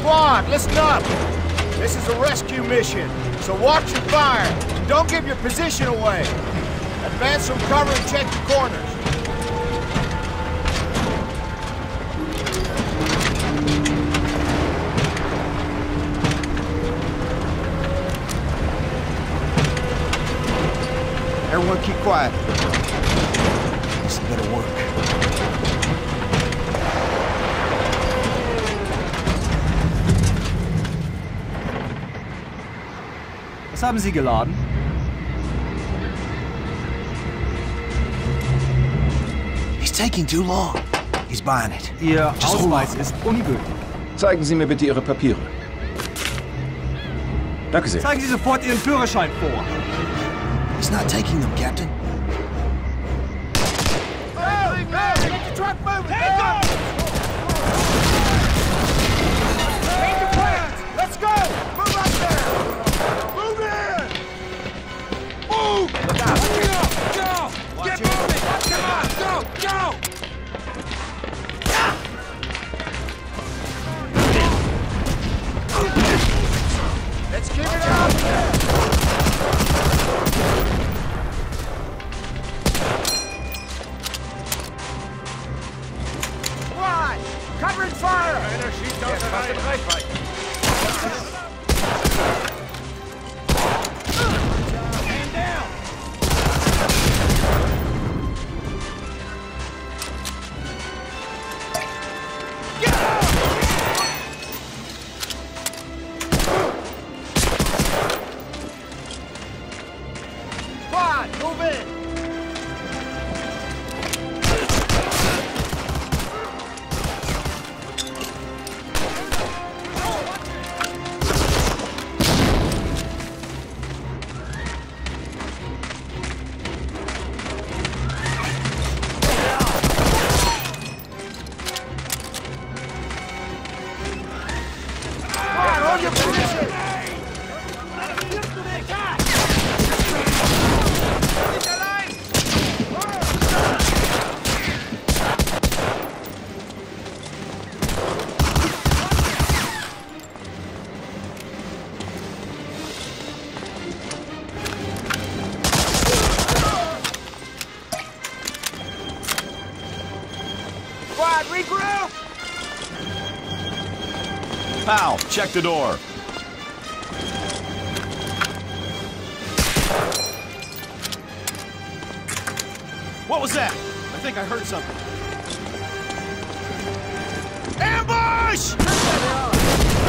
Squad, listen up. This is a rescue mission, so watch your fire. Don't give your position away. Advance from cover and check the corners. Everyone keep quiet. This better work. Was haben Sie geladen? He's taking too long. He's buying it. Ihr Ausweis ist ungültig. Zeigen Sie mir bitte Ihre Papiere. Danke sehr. Zeigen Sie sofort Ihren Führerschein vor. He's not taking them, Captain. Get the truck moving! Take off! Change your plans! Let's go! Move up there! Move in! Move! Look out! Go! Get moving! Come on! Go! Go! Let's keep it up! Covering fire! Einer schießt aus der Reichweite. Man down! Squad, move in! Hold your position! Squad, regroup! Pal, check the door. What was that? I think I heard something. Ambush!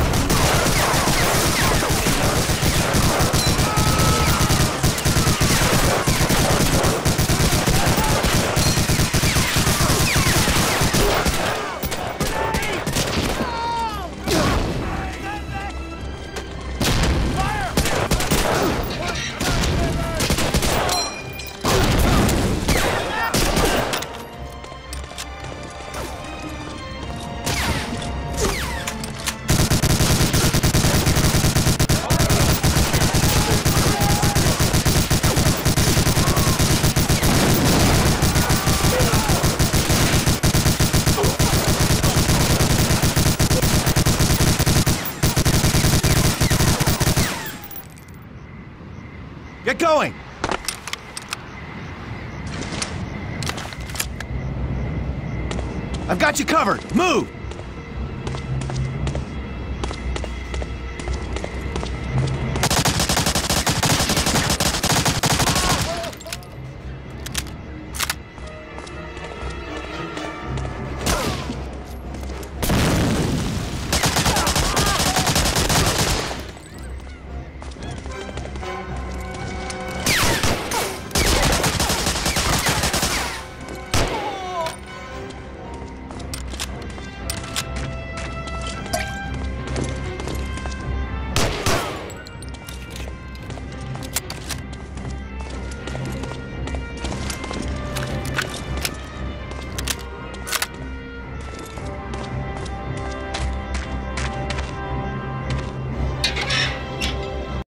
Get going! I've got you covered. Move!